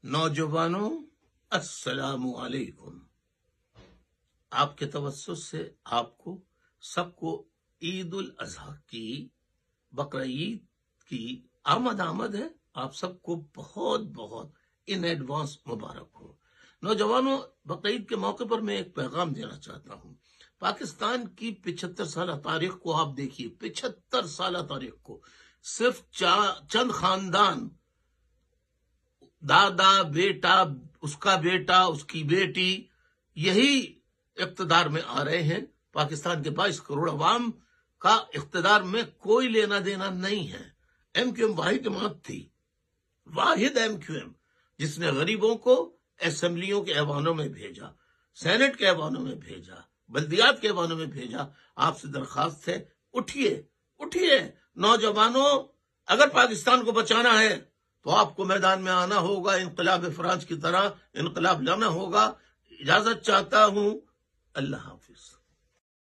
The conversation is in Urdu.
نوجوانوں السلام علیکم۔ آپ کے توسط سے آپ کو سب کو عید الاضحیٰ کی، بقرعید کی آمد ہے۔ آپ سب کو بہت بہت ان ایڈوانس مبارک ہو۔ نوجوانوں، بقرعید کے موقع پر میں ایک پیغام دینا چاہتا ہوں۔ پاکستان کی 75 سالہ تاریخ کو آپ دیکھیے، 75 سالہ تاریخ کو صرف چند خاندان، دادا، بیٹا، اس کا بیٹا، اس کی بیٹی، یہی اقتدار میں آ رہے ہیں۔ پاکستان کے 22 کروڑ عوام کا اقتدار میں کوئی لینا دینا نہیں ہے۔ ایم کیو ایم واحد جماعت تھی، واحد ایم کیو ایم، جس نے غریبوں کو اسمبلیوں کے ایوانوں میں بھیجا، سینٹ کے ایوانوں میں بھیجا، بلدیات کے ایوانوں میں بھیجا۔ آپ سے درخواست ہے، اٹھیے نوجوانوں، اگر پاکستان کو بچانا ہے تو آپ کو میدان میں آنا ہوگا، انقلاب فرانس کی طرح انقلاب لانا ہوگا۔ اجازت چاہتا ہوں، اللہ حافظ۔